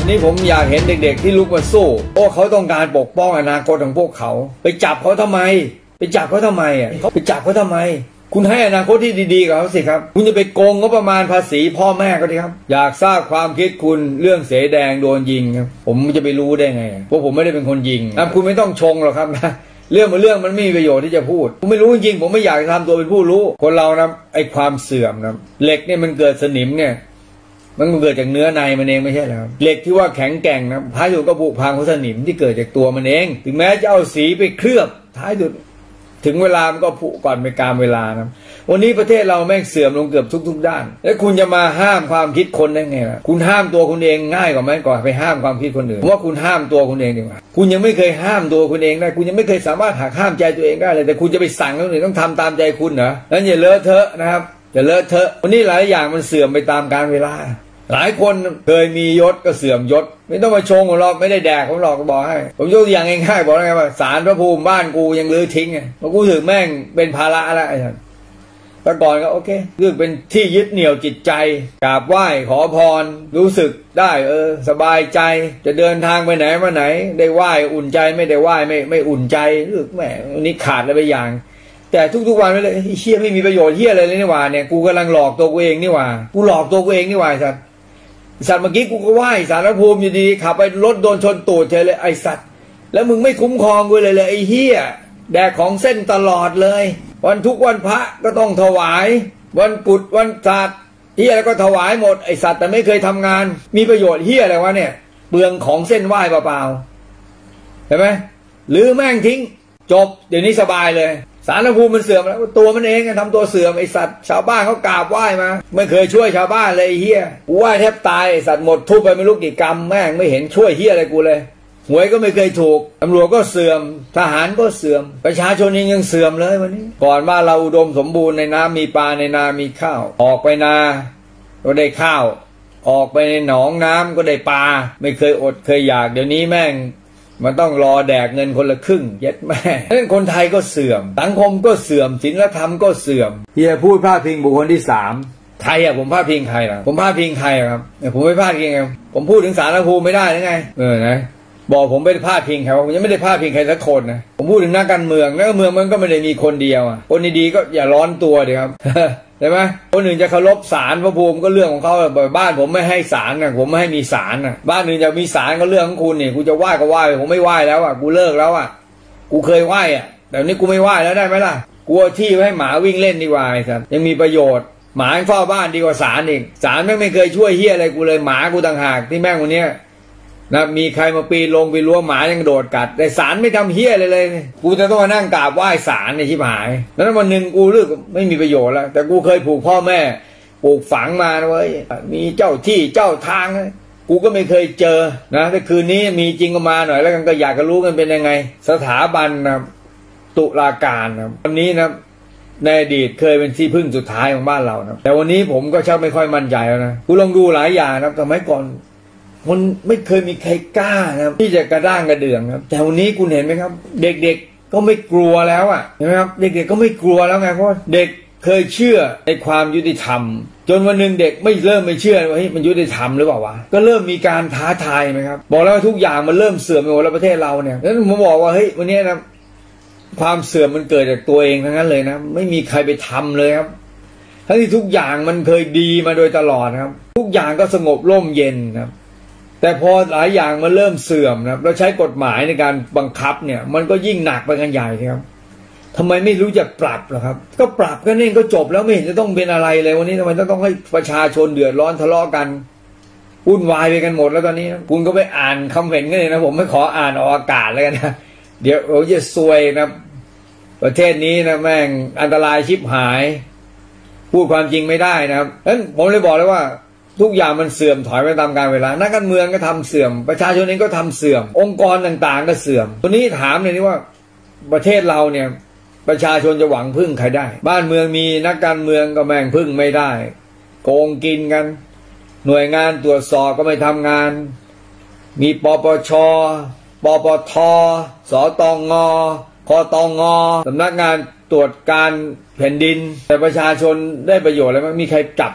นี่ผมอยากเห็นเด็กๆที่ลุกมาสู้โอ้เขาต้องการปกป้องอนาคตของพวกเขาไปจับเขาทำไมไปจับเขาทำไมอ่ะเขาไปจับเขาทำไมคุณให้อนาคตที่ดีๆกับเขาสิครับคุณจะไปโกงงบประมาณภาษีพ่อแม่ก็ดีครับอยากทราบความคิดคุณเรื่องเสแดงโดนยิงครับผมจะไปรู้ได้ไงเพราะผมไม่ได้เป็นคนยิงนะคุณไม่ต้องชงหรอกครับนะเรื่องมันไม่มีประโยชน์ที่จะพูดผมไม่รู้จริงๆผมไม่อยากทำตัวเป็นผู้รู้คนเรานะไอ้ความเสื่อมนะเหล็กเนี่ยมันเกิดสนิมเนี่ยมันเกิดจากเนื้อในมันเองไม่ใช่เหรอครับเหล็กที่ว่าแข็งแกร่งนะท้ายสุดก็ผุพังเพราะสนิมที่เกิดจากตัวมันเองถึงแม้จะเอาสีไปเคลือบท้ายสุดถึงเวลามันก็ผุก่อนไปการเวลานะวันนี้ประเทศเราแม่งเสื่อมลงเกือบทุกด้านแล้วคุณจะมาห้ามความคิดคนได้ไงล่ะคุณห้ามตัวคุณเองง่ายกว่าไหมก่อนไปห้ามความคิดคนอื่นเพราะว่าคุณห้ามตัวคุณเองดีกว่าคุณยังไม่เคยห้ามตัวคุณเองได้คุณยังไม่เคยสามารถหักห้ามใจตัวเองได้เลยแต่คุณจะไปสั่งคนอื่นต้องทำตามใจคุณเหรอนั้นอย่าเลอะเทอะนะครับอย่าเลอะเทอะวันนี้หลายอย่างมันเสื่อมไปตามกาลเวลาหลายคนเคยมียศก็เสื่อมยศไม่ต้องมาชงของเราไม่ได้แดกผมหรอกก็บอกให้ผมยกตัวอย่างง่ายๆบอกไงว่าศาลพระภูมิบ้านกูยังลื้อทิ้งไงเพราะกูถือแม่งเป็นภาระแล้วไอ้ท่านแต่ก่อนก็โอเคเรื่องเป็นที่ยึดเหนี่ยวจิตใจกราบไหว้ขอพรรู้สึกได้สบายใจจะเดินทางไปไหนมาไหนได้ไหว้อุ่นใจไม่ได้ไหว้ไม่อุ่นใจรู้สึกแหมวันนี้ขาดอะไรไปอย่างแต่ทุกๆวันไม่เลยเฮียไม่มีประโยชน์เฮียอะไรเลยนี่หว่าเนี่ยกูกำลังหลอกตัวกูเองนี่หว่ากูหลอกตัวกูเองนี่หว่าสัตว์เมื่อกี้กูก็ไหว้สารพระภูมิอยู่ดีขับไปรถโดนชนตูดเฉยเลยไอสัตว์แล้วมึงไม่คุ้มครองกูเลยไอเฮียแดกของเส้นตลอดเลยวันทุกวันพระก็ต้องถวายวันกุฎวันศาสตร์เฮียแล้วก็ถวายหมดไอสัตว์แต่ไม่เคยทำงานมีประโยชน์เฮียอะไรวะเนี่ยเปลืองของเส้นไหว้เปล่าๆเห็นไหมหรือแม่งทิ้งจบเดี๋ยวนี้สบายเลยสารพระภูมิมันเสื่อมแล้วตัวมันเองทำตัวเสื่อมไอสัตว์ชาวบ้านเขากราบไหว้มาไม่เคยช่วยชาวบ้านเลยเฮียกูไหว้แทบตายสัตว์หมดทุบไปไม่รู้กี่กรรมแม่งไม่เห็นช่วยเฮียอะไรกูเลยหวยก็ไม่เคยถูกตำรวจก็เสื่อมทหารก็เสื่อมประชาชนยังเสื่อมเลยวันนี้ก่อนบ้านเราอุดมสมบูรณ์ในน้ำมีปลาในนามีข้าวออกไปนาก็ได้ข้าวออกไปในหนองน้ำก็ได้ปลาไม่เคยอดเคยอยากเดี๋ยวนี้แม่งมันต้องรอแดกเงินคนละครึ่งเย็ดแม่นั้นคนไทยก็เสื่อมสังคมก็เสื่อมศีลธรรมก็เสื่อมเฮียพูดพาดพิงบุคคลที่3ใครอะผมพาดพิงใครล่ะผมพาดพิงใครครับผมไม่พาดพิงครับผมพูดถึงสารพระภูมิไม่ได้หรือไงนะบอกผมไม่ได้พาดพิงใครผมยังไม่ได้พาดพิงใครสักคนนะผมพูดถึงนักการเมืองนักการเมืองมันก็ไม่ได้มีคนเดียวอะคนดีๆก็อย่าร้อนตัวดิครับใช่ไหมคนอื่นจะเคารพศาลพระภูมิก็เรื่องของเขาบ้านผมไม่ให้ศาลนะผมไม่ให้มีศาลนะบ้านอื่นจะมีศาลก็เรื่องของคุณนี่กูจะไหว้ก็ไหว้ผมไม่ไหว้แล้วอ่ะกูเลิกแล้วอ่ะกูเคยไหว้อ่ะแต่นี้กูไม่ไหว้แล้วได้ไหมล่ะกูเอาที่ไว้ให้หมาวิ่งเล่นดีกว่าครับยังมีประโยชน์หมาเฝ้าบ้านดีกว่าศาลอีกศาลแม่งไม่เคยช่วยเฮียอะไรกูเลยหมากูต่างหากที่แม่งวันนี้นะมีใครมาปีนลงไปรั้วหมายังโดดกัดแต่ศาลไม่ทำเฮี้ยเลยกูจะต้องมานั่งกราบไหว้ศาลในชิบหายแล้ววันหนึ่งกูเลือกไม่มีประโยชน์แล้วแต่กูเคยผูกพ่อแม่ปลูกฝังมานะเว้ยมีเจ้าที่เจ้าทางกูก็ไม่เคยเจอนะแต่คืนนี้มีจริงก็มาหน่อยแล้วกันก็อยากจะรู้กันเป็นยังไงสถาบันนะตุลาการนะวันนี้นะในอดีตเคยเป็นที่พึ่งสุดท้ายของบ้านเรานะแต่วันนี้ผมก็ชักไม่ค่อยมั่นใจแล้วนะกูลองดูหลายอย่างนะสมัยก่อนมันไม่เคยมีใครกล้านะที่จะกระด้างกระเดื่องครับแต่วันนี้คุณเห็นไหมครับเด็กๆก็ไม่กลัวแล้วอ่ะเห็นไหมครับเด็กๆก็ไม่กลัวแล้วไงเพราะเด็กเคยเชื่อในความยุติธรรมจนวันหนึ่งเด็กเริ่มไม่เชื่อว่าเฮ้ยมันยุติธรรมหรือเปล่าวะก็เริ่มมีการท้าทายไหมครับบอกแล้วทุกอย่างมันเริ่มเสื่อมไปหมดแล้วประเทศเราเนี่ยนั้นผมบอกว่าเฮ้ยวันนี้นะความเสื่อมมันเกิดจากตัวเองทั้งนั้นเลยนะไม่มีใครไปทำเลยครับทั้งที่ทุกอย่างมันเคยดีมาโดยตลอดครับทุกอย่างก็สงบร่มเย็นครับแต่พอหลายอย่างมันเริ่มเสื่อมนะครับเราใช้กฎหมายในการบังคับเนี่ยมันก็ยิ่งหนักไปกันใหญ่ครับทำไมไม่รู้จักปรับล่ะครับก็ปรับกันเองก็จบแล้วไม่เห็นจะต้องเป็นอะไรเลยวันนี้ทำไมต้องให้ประชาชนเดือดร้อนทะเลาะกันวุ่นวายไปกันหมดแล้วตอนนี้คุณก็ไปอ่านคำเห็นกันเลยนะผมไม่ขออ่านออกอากาศแล้วกันนะเดี๋ยวเราจะซวยนะประเทศนี้นะแม่งอันตรายชิบหายพูดความจริงไม่ได้นะครับงั้นผมเลยบอกเลยว่าทุกอย่างมันเสื่อมถอยไปตามกาลเวลานักการเมืองก็ทำเสื่อมประชาชนเองก็ทำเสื่อมองค์กรต่างๆก็เสื่อมตัวนี้ถามเลยนี่ว่าประเทศเราเนี่ยประชาชนจะหวังพึ่งใครได้บ้านเมืองมีนักการเมืองก็แม่งพึ่งไม่ได้โกงกินกันหน่วยงานตรวจสอบก็ไม่ทำงานมีปปช.ปปท.สตง.คตง.สำนักงานตรวจการแผ่นดินแต่ประชาชนได้ประโยชน์อะไรมั้ยมีใครจับ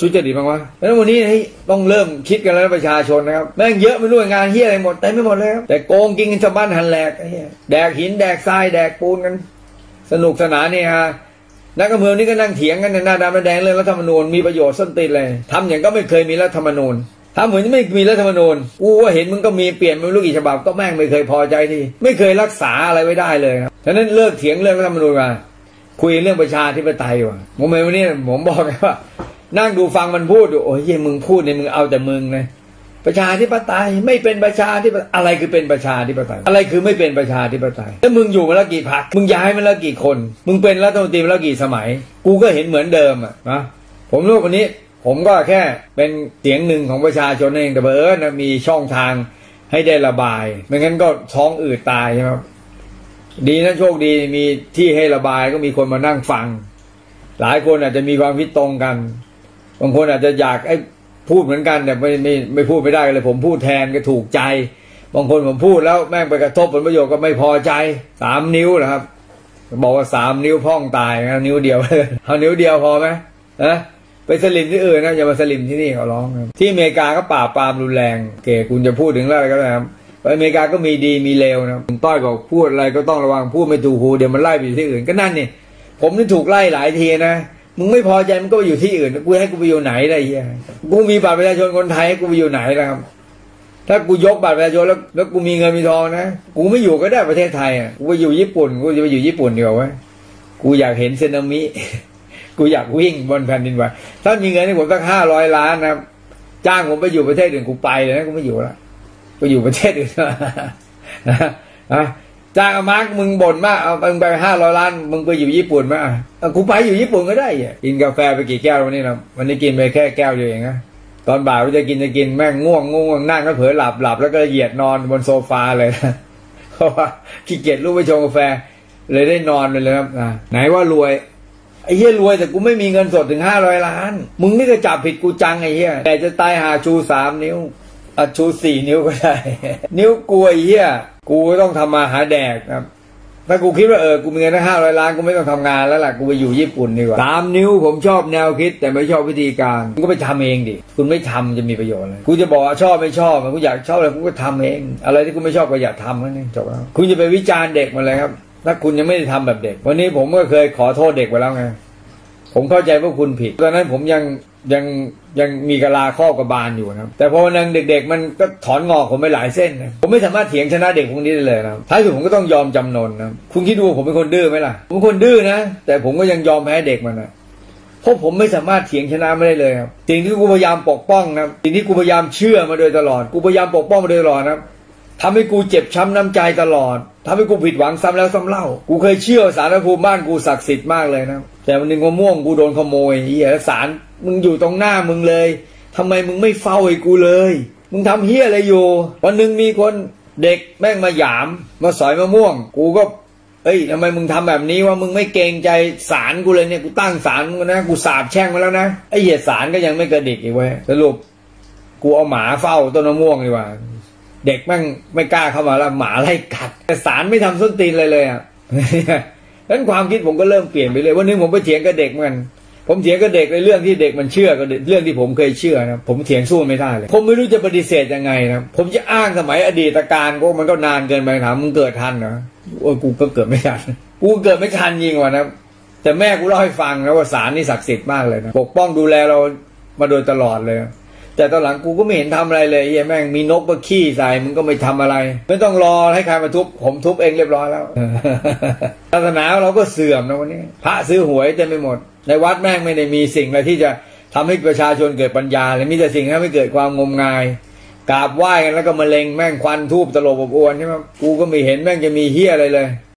สุจริตบ้างวะแล้ววันนี้ต้องเริ่มคิดกันแล้วประชาชนนะครับแม่งเยอะไม่รู้งานเฮี้ยอะไรหมดแต่ไม่หมดเลยครับแต่โกงกินกันชาวบ้านหันแหลกแดกหินแดกทรายแดกปูนกันสนุกสนานนี่ฮะนักการเมืองนี่ก็นั่งเถียงกันในหน้าดำแดงเรื่องรัฐธรรมนูญมีประโยชน์ส้นตีนเลยทำอย่างก็ไม่เคยมีรัฐธรรมนูญทำเหมือนไม่มีรัฐธรรมนูญกูว่าเห็นมึงก็มีเปลี่ยนไม่รู้กี่ฉบับก็แม่งไม่เคยพอใจที่ไม่เคยรักษาอะไรไว้ได้เลยครับฉะนั้นเลิกเถียงเรื่องรัฐธรรมนูญมาคุยเรื่องประชาธิปไตยว่ะผมเมื่อวันนี้ผมบอกไงว่านั่งดูฟังมันพูดดูโอ้ยมึงพูดเนี่ยมึงเอาแต่มึงนะประชาธิปไตยไม่เป็นประชาธิปไตยอะไรคือเป็นประชาธิปไตยอะไรคือไม่เป็นประชาธิปไตยแล้วมึงอยู่มาแล้วกี่พรรคมึงย้ายมาแล้วกี่คนมึงเป็นรัฐมนตรีมาแล้วกี่สมัยกูก็เห็นเหมือนเดิมอ่ะนะผมรู้วันนี้ผมก็แค่เป็นเสียงหนึ่งของประชาชนเองแต่เออนะมีช่องทางให้ได้ระบายไม่งั้นก็ท้องอืดตายใช่ไหมดีนะโชคดีมีที่ให้ระบายก็มีคนมานั่งฟังหลายคนอาจจะมีความคิดตรงกันบางคนอาจจะอยากพูดเหมือนกันแต่ไม่พูดไม่ได้เลยผมพูดแทนก็ถูกใจบางคนผมพูดแล้วแม่งไปกระทบผลประโยชน์ก็ไม่พอใจ3 นิ้วนะครับบอกว่า3 นิ้วพ่องตายนะนิ้วเดียวเอานิ้วเดียวพอไหมนะไปสลิมที่อื่นนะอย่ามาสลิมที่นี่เขาร้องที่อเมริกาก็ปราบปรามรุนแรงเก๋คุณจะพูดถึงอะไรก็ได้ครับอเมริกาก็มีดีมีเลวนะต้อยบอกพูดอะไรก็ต้องระวังพูดไม่ถูกหูเดี๋ยวมันไล่ไปที่อื่นก็นั่นนี่ผมนี่ถูกไล่หลายทีนะมึงไม่พอใจมึงก็ไปอยู่ที่อื่นกูให้กูไปอยู่ไหนได้เหี้ยกูมีบัตรประชาชนคนไทยกูไปอยู่ไหนล่ะครับถ้ากูยกบัตรประชาชนแล้วกูมีเงินมีทองนะกูไม่อยู่ก็ได้ประเทศไทยอ่ะกูไปอยู่ญี่ปุ่นกูจะไปอยู่ญี่ปุ่นเดียวไว้กูอยากเห็นสึนามิกูอยากวิ่งบนแผ่นดินไหวถ้ามีเงินให้ผมสัก500 ล้านนะครับจ้างผมไปอยู่ประเทศอื่นกูไปเลยนะกูไม่อยู่ละไปอยู่ประเทศอื่นนะจ้างมาร์กมึงบ่นมากเอามึงไป500 ล้านมึงไปอยู่ญี่ปุ่นไหมกูไปอยู่ญี่ปุ่นก็ได้กินกาแฟไปกี่แก้ววันนี้นะวันนี้กินไปแค่แก้วเดียวเองนะตอนบ่ายจะกินแม่งง่วงนั่งก็เผลอหลับแล้วก็เหยียดนอนบนโซฟาเลยนะเพราะว่าขี้เกียจลุกไปชงกาแฟเลยได้นอนเลยครับไหนว่ารวยไอ้เหี้ยรวยแต่กูไม่มีเงินสดถึง500 ล้านมึงนี่ก็จับผิดกูจังไอ้เหี้ยแต่จะตายหาชู3 นิ้วชู4 นิ้วก็ได้นิ้วกูไอ้เหี้ยกูต้องทำมาหาแดกครับถ้ากูคิดว่ากูมีเงินได้500 ล้านกูไม่ต้องทำงานแล้วล่ะกูไปอยู่ญี่ปุ่นดีกว่า3 นิ้วผมชอบแนวคิดแต่ไม่ชอบวิธีการคุณก็ไปทำเองดิคุณไม่ทำจะมีประโยชน์อะไรกูจะบอกว่าชอบไม่ชอบกูอยากชอบอะไรกูก็ทำเองอะไรที่กูไม่ชอบก็อย่าทำนั่นเองจบแล้วคุณจะไปวิจารณ์เด็กมาเลยครับถ้าคุณยังไม่ได้ทำแบบเด็กวันนี้ผมก็เคยขอโทษเด็กไปแล้วไงผมเข้าใจว่าคุณผิดตอนนั้นผมยังมีกะลาครอบกระบาลอยู่นะแต่พอวันนึงเด็กๆมันก็ถอนงอกผมไปหลายเส้นนะผมไม่สามารถเถียงชนะเด็กพวกนี้ได้เลยนะท้ายสุดผมก็ต้องยอมจำนนนะคุณคิดดูผมเป็นคนดื้อไหมล่ะผมเป็นคนดื้อนะแต่ผมก็ยังยอมแพ้เด็กมันนะเพราะผมไม่สามารถเถียงชนะไม่ได้เลยครับสิ่งที่กูพยายามปกป้องนะสิ่งที่กูพยายามเชื่อมาโดยตลอดกูพยายามปกป้องมาโดยตลอดนะทำให้กูเจ็บช้ำน้ำใจตลอดทำให้กูผิดหวังซ้ำแล้วซ้ำเล่ากูเคยเชื่อสารพระภูมิบ้านกูศักดิ์สิทธิ์มากเลยนะแต่วันนึงมะม่วงกูโดนขโมยเหี้ยสารมึงอยู่ตรงหน้ามึงเลยทำไมมึงไม่เฝ้าให้กูเลยมึงทำเหี้ยอะไรอยู่วันนึงมีคนเด็กแม่งมาหยามมาสอยมะม่วงกูก็ทำไมมึงทำแบบนี้ว่ามึงไม่เกรงใจศาลกูเลยเนี่ยกูตั้งศาลมึงนะกูสาบแช่งมาแล้วนะไอ้เหี้ยศาลก็ยังไม่กระดิกอีกเว้ยสรุปกูเอาหมาเฝ้าต้นมะม่วงดีกว่าเด็กแม่งไม่กล้าเข้ามาแล้วหมาไล่กัดแต่ศาลไม่ทำส้นตีนเลยอ่ะดังนั้นความคิดผมก็เริ่มเปลี่ยนไปเลยวันนึงผมไปเถียงกับเด็กมันผมเถียงกับเด็กในเรื่องที่เด็กมันเชื่อกับเรื่องที่ผมเคยเชื่อนะผมเถียงสู้ไม่ได้เลยผมไม่รู้จะปฏิเสธยังไงนะผมจะอ้างสมัยอดีตการก็มันก็นานเกินไปถามมึงเกิดทันเหรอกูก็เกิดไม่ทันกูเกิดไม่ทันจริงว่ะนะแต่แม่กูเล่าให้ฟังนะว่าศาลนี่ศักดิ์สิทธิ์มากเลยนะปกป้องดูแลเรามาโดยตลอดเลยแต่ตอนหลังกูก็ไม่เห็นทำอะไรเลยไอ้แม่งมีนกมาขี้ใส่มึงก็ไม่ทำอะไรไม่ต้องรอให้ใครมาทุบผมทุบเองเรียบร้อยแล้วศาสนาเราก็เสื่อมนะวันนี้พระซื้อหวยเต็มไปหมดในวัดแม่งไม่ได้มีสิ่งอะไรที่จะทำให้ประชาชนเกิดปัญญาเลยมีแต่สิ่งที่ทำให้เกิดความงมงายกราบไหว้กันแล้วก็มะเร็งแม่งควันทูบตลบอบอวนใช่ไหมกูก็ไม่เห็นแม่งจะมีเหี้ยอะไรเลย